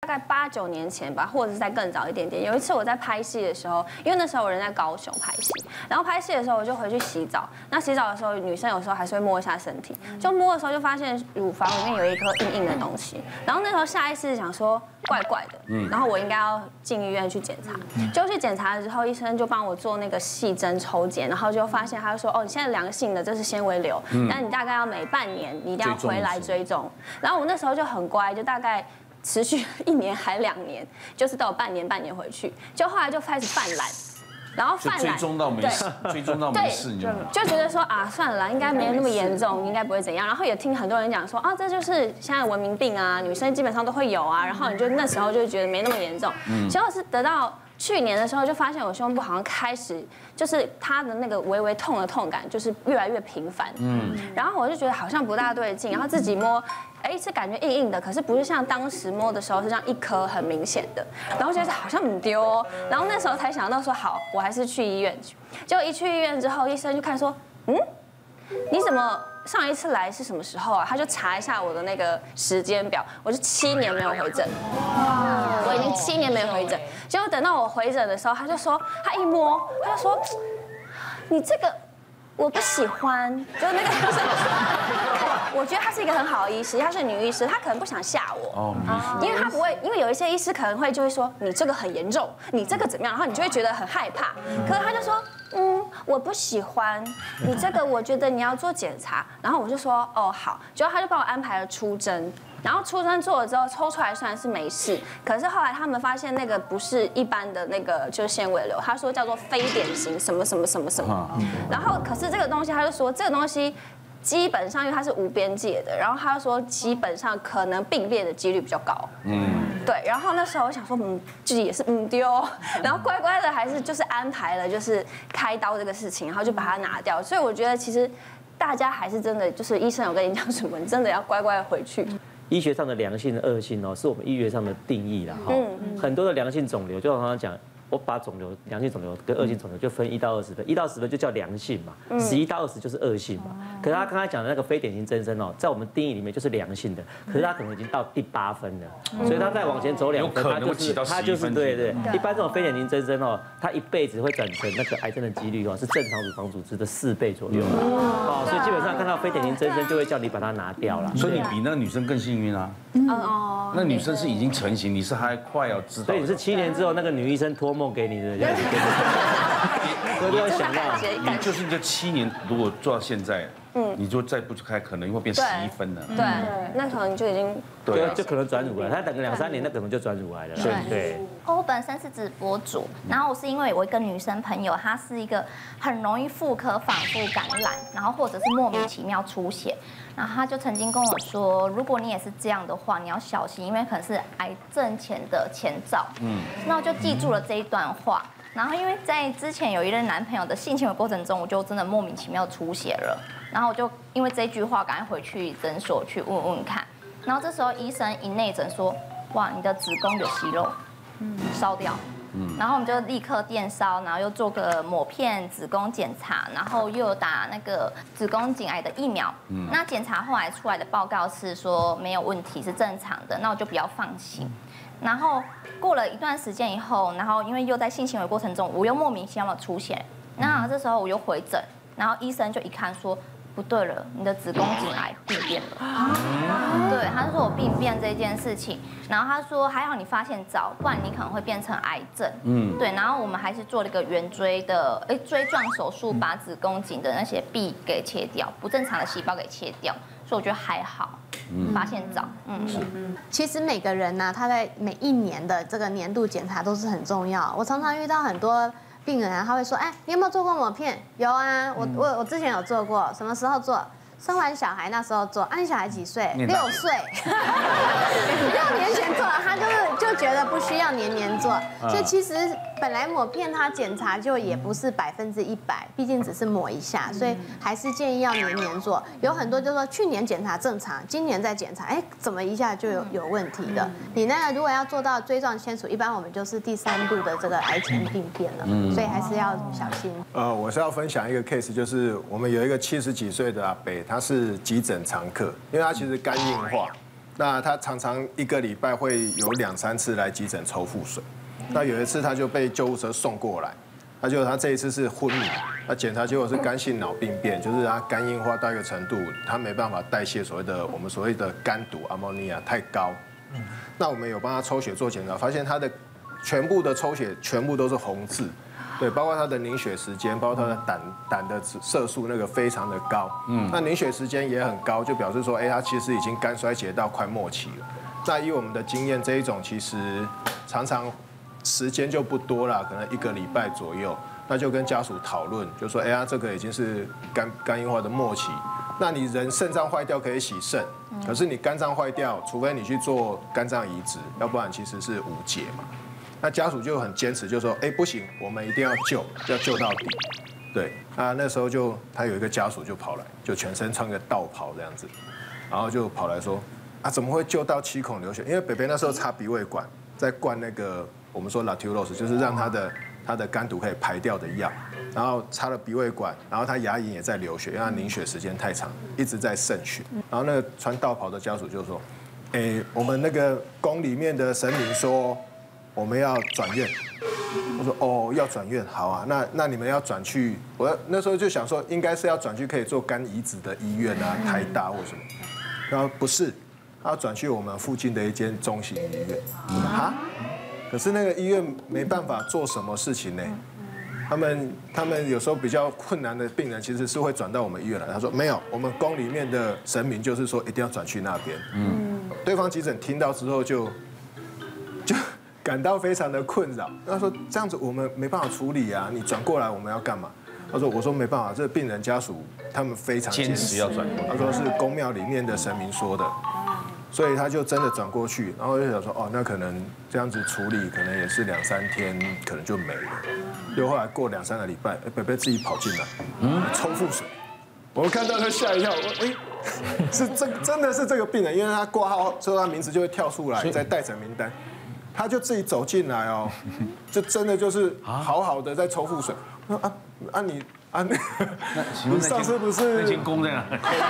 概8、9年前吧，或者是再更早一点点。有一次我在拍戏的时候，因为那时候我人在高雄拍戏，然后拍戏的时候我就回去洗澡。那洗澡的时候，女生有时候还是会摸一下身体，就摸的时候就发现乳房里面有一颗硬硬的东西。然后那时候下意识想说怪怪的，然后我应该要进医院去检查。就去检查了之后，医生就帮我做那个细针抽检，然后就发现他就说哦，你现在良性的，这是纤维瘤，但你大概要每半年你一定要回来追踪。然后我那时候就很乖，就大概持续1年还2年，就是到半年回去，就后来就开始泛滥，然后泛滥追踪到没事，追踪到没事，你就觉得说啊，算了啦，应该没那么严重，应该不会怎样。然后也听很多人讲说啊，这就是现在文明病啊，女生基本上都会有啊。然后你就那时候就觉得没那么严重，结果是得到去年的时候就发现我胸部好像开始就是它的那个微微痛的痛感就是越来越频繁，然后我就觉得好像不大对劲，然后自己摸。是感觉硬硬的，可是不是像当时摸的时候是这样一颗很明显的，然后觉得好像很丢哦，然后那时候才想到说好，我还是去医院去。结果一去医院之后，医生就看说，你怎么上一次来是什么时候啊？他就查一下我的那个时间表，我是7年没有回诊，我已经7年没有回诊。结果等到我回诊的时候，他就说，他一摸，他就说，你这个我不喜欢，就那个医生。我觉得他是一个很好的医师，她是女医师，她可能不想吓我，因为她不会，因为有一些医师可能会就会说你这个很严重，你这个怎么样，然后你就会觉得很害怕。可是他就说，我不喜欢你这个，我觉得你要做检查。然后我就说哦好，结果他就帮我安排了出针。然后出针做了之后，抽出来虽然是没事，可是后来他们发现那个不是一般的那个就是纤维瘤，他说叫做非典型什么什么什么什么。然后可是这个东西他就说这个东西。基本上因为它是无边界的，然后他说基本上可能并列的几率比较高，对。然后那时候我想说，自己也是丢，然后乖乖的还是就是安排了就是开刀这个事情，然后就把它拿掉。所以我觉得其实大家还是真的就是医生有跟你讲什么，你真的要乖乖的回去。 医学上的良性、恶性哦，是我们医学上的定义啦哈。很多的良性肿瘤，就我刚刚讲。我把良性肿瘤跟恶性肿瘤就分1到20分，1到10分就叫良性嘛，11到20就是恶性嘛。可是他刚才讲的那个非典型增生哦，在我们定义里面就是良性的，可是他可能已经到第8分了，所以他再往前走2分，他就是对，一般这种非典型增生哦，他一辈子会转成那个癌症的几率哦，是正常乳房组织的4倍左右哦，所以基本上看到非典型增生就会叫你把它拿掉了。 所以你比那个女生更幸运啊。那女生是已经成型，你是还快要知道。 所以你是7年之后那个女医生托梦给你的，我都要想到， 你就是这7年，如果做到现在，你就再不开，可能会变11分了。 对，那可能就已经对，就可能转乳癌，他等个2、3年，那可能就转乳癌了。对。 我本身是直播主，然后我是因为我一个女生朋友，她是一个很容易妇科反复感染，然后或者是莫名其妙出血，然后她就曾经跟我说，如果你也是这样的话，你要小心，因为可能是癌症前的前兆。那我就记住了这一段话。然后因为在之前有一任男朋友的性行为过程中，我就真的莫名其妙出血了，然后我就因为这句话赶快回去诊所去问问看，然后这时候医生一内诊说，哇，你的子宫有息肉，烧掉。然后我们就立刻电烧，然后又做个抹片子宫检查，然后又有打那个子宫颈癌的疫苗。那检查后来出来的报告是说没有问题，是正常的，那我就比较放心。然后过了一段时间以后，然后因为又在性行为过程中，我又莫名其妙的出现，那这时候我又回诊，然后医生就一看说，不对了，你的子宫颈癌病变了。对，他说我病变这件事情，然后他说还好你发现早，不然你可能会变成癌症。对，然后我们还是做了一个圆锥的锥状手术，把子宫颈的那些壁给切掉，不正常的细胞给切掉，所以我觉得还好。发现早， 其实每个人呢，他在每一年的这个年度检查都是很重要。我常常遇到很多病人啊，他会说，哎，你有没有做过抹片？有啊，我之前有做过，什么时候做？生完小孩那时候做。你小孩几岁？6岁。6年前做，他就觉得不需要年年做。所以其实本来抹片它检查就也不是100%，毕竟只是抹一下，所以还是建议要年年做。有很多就说去年检查正常，今年再检查，哎，怎么一下就有问题了？你那个如果要做到锥状切除，一般我们就是第3度的这个癌前病变了，所以还是要小心。 我是要分享一个 case， 就是我们有一个70几岁的阿伯，他是急诊常客，因为他其实肝硬化。 那他常常1个礼拜会有2、3次来急诊抽腹水。那有一次他就被救护车送过来，他这一次是昏迷，他检查结果是肝性脑病变，就是他肝硬化到一个程度，他没办法代谢我们所谓的肝毒阿莫尼亚太高。那我们有帮他抽血做检查，发现他的全部的抽血全部都是红字。对，包括他的凝血时间，包括他的胆的色素那个非常的高，那凝血时间也很高，就表示说，他其实已经肝衰竭到快末期了。那以我们的经验，这一种其实常常时间就不多了，可能1个礼拜左右，那就跟家属讨论，就说，他这个已经是肝硬化的末期，那你人肾脏坏掉可以洗肾，可是你肝脏坏掉，除非你去做肝脏移植，要不然其实是无解嘛。那家属就很坚持，就说，不行，我们一定要救到底。对，那时候他有一个家属就跑来，就全身穿个道袍这样子，然后就跑来说，怎么会救到7孔流血？因为北北那时候插鼻胃管，在灌那个我们说 Latulos， 就是让他的肝毒可以排掉的药，然后插了鼻胃管，然后他牙龈也在流血，因为他凝血时间太长，一直在渗血。然后那个穿道袍的家属就说，我们那个宫里面的神明说，我们要转院。我说要转院，好啊，那你们要转去，我那时候就想说，应该是要转去可以做肝移植的医院啊，台大或什么。然后不是，他要转去我们附近的一间中型医院。可是那个医院没办法做什么事情呢？他们有时候比较困难的病人，其实是会转到我们医院来。他说没有，我们宫里面的神明就是说一定要转去那边。对方急诊听到之后就感到非常的困扰。他说这样子我们没办法处理啊，你转过来我们要干嘛？我说没办法，这个病人家属他们非常坚持要转过来。 他说是宫庙里面的神明说的。所以他就真的转过去，然后就想说，那可能这样子处理，可能也是2、3天，可能就没了。又后来过2、3个礼拜，北北自己跑进来，抽腹水，我们看到他吓一跳，是真的是这个病人，因为他挂号之后，他名字就会跳出来在待诊名单，他就自己走进来哦，就真的就是好好的在抽腹水。你上次不是那间宫在哪？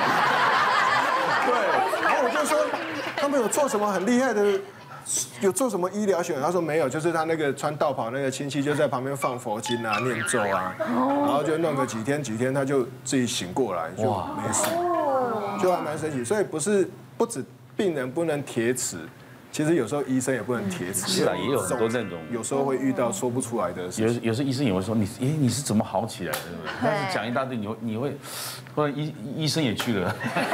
对，然后我就说他们有做什么很厉害的，有做什么医疗险？他说没有，就是他那个穿道袍那个亲戚就在旁边放佛经啊、念咒啊，然后就弄个几天他就自己醒过来就没事，就还蛮神奇。所以不止病人不能铁齿，其实有时候医生也不能铁齿。 是啊，也有很多这种， 有时候会遇到说不出来的事情。 有时候医生也会说你是怎么好起来的，对不对？但是讲一大堆，你会，后来医生也去了。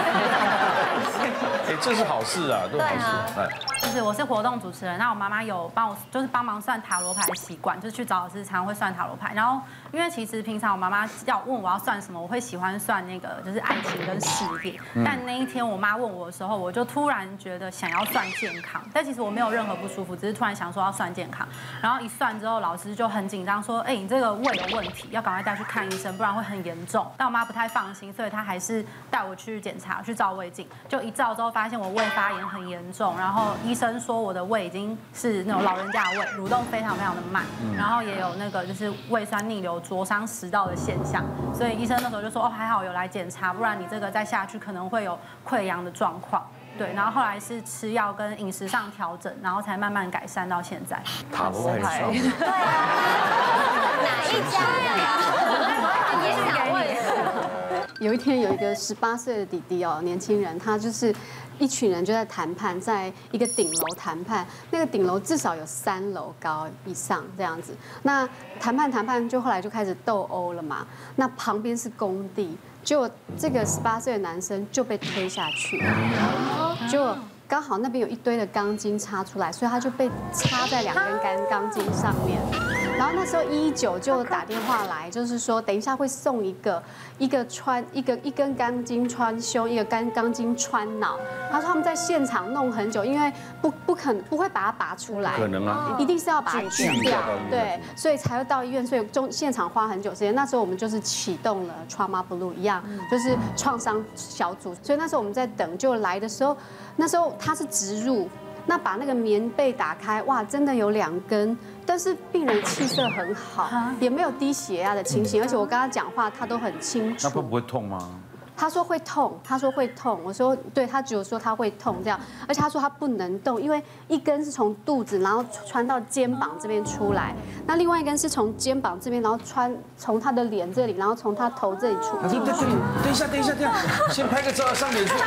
这是好事啊，都好事。 就是我是活动主持人，那我妈妈有帮忙算塔罗牌的习惯，就是去找老师常会算塔罗牌。然后因为其实平常我妈妈要问我要算什么，我会喜欢算那个就是爱情跟事业。但那一天我妈问我的时候，我就突然觉得想要算健康，但其实我没有任何不舒服，只是突然想说要算健康。然后一算之后，老师就很紧张说，你这个胃有问题，要赶快带去看医生，不然会很严重。但我妈不太放心，所以她还是带我去检查，去照胃镜。就一照之后发现我胃发炎很严重，然后医生说我的胃已经是那种老人家的胃，蠕动非常非常的慢，然后也有那个就是胃酸逆流、灼伤食道的现象，所以医生那时候就说还好有来检查，不然你这个再下去可能会有溃疡的状况。对，然后后来是吃药跟饮食上调整，然后才慢慢改善到现在。 塔罗牌上， 对啊，哪一家呀？也想问。 有一天有一个18岁的弟弟年轻人，他就是一群人就在谈判，在一个顶楼谈判，那个顶楼至少有3楼高以上这样子。那谈判就后来就开始斗殴了嘛。那旁边是工地，结果这个18岁的男生就被推下去，就刚好那边有一堆的钢筋插出来，所以他就被插在2根钢筋上面。然后那时候119就打电话来，就是说等一下会送一根钢筋穿胸，一个钢筋穿脑。他说他们在现场弄很久，因为不会把它拔出来， 可能啊， 一定是要把它锯掉， 对， 所以才会到医院，所以现场花很久时间。那时候我们就是启动了 Trauma Blue 一样，就是创伤小组。所以那时候我们在等，就来的时候，那时候他是植入。那把那个棉被打开，哇，真的有2根，但是病人气色很好，也没有低血压的情形，而且我跟他讲话，他都很清楚。 那会不会痛吗？ 他说会痛，我说对，他只有说他会痛这样，而且他说他不能动，因为一根是从肚子然后穿到肩膀这边出来，那另外一根是从肩膀这边，然后从他的脸这里，然后从他头这里进去。 等一下，先拍个照上脸书。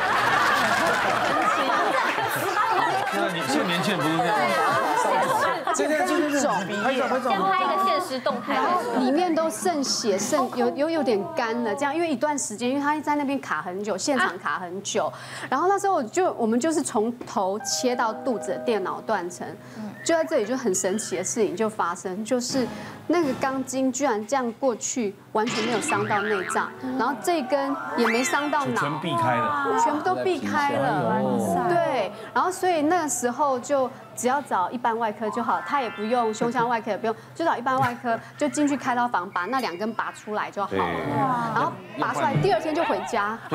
现在年轻人不是这样。 这种拍照。 先拍一个现实动态， 然后里面都渗血，有点干了，这样因为一段时间，因为他在那边卡很久，现场卡很久，然后那时候我们就是从头切到肚子的电脑断层，就在这里就很神奇的事情就发生，就是那个钢筋居然这样过去，完全没有伤到内脏，然后这根也没伤到脑， 全避开了， 全部都避开了，对，然后所以那个时候就只要找一般外科就好，他也不用胸腔外科也不用，就找一般外科就进去开刀房把那2根拔出来就好了，然后拔出来第2天就回家，对，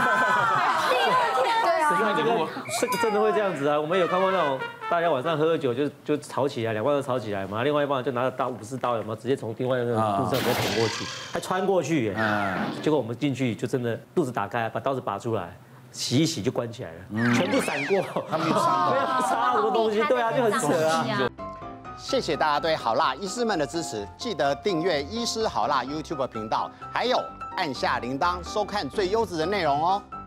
对啊， 这个真的会这样子啊，我们有看过那种大家晚上喝酒就吵起来，2帮人吵起来嘛，另外一帮人就拿着武士刀有没有直接从另外那个肚子上给捅过去，还穿过去耶，结果我们进去就真的肚子打开，把刀子拔出来。洗一洗就关起来了，全部闪过，他没有插什么东西，对啊，就很扯啊。 谢谢大家对好辣医师们的支持，记得订阅医师好辣 YouTube 频道，还有按下铃铛收看最优质的内容哦。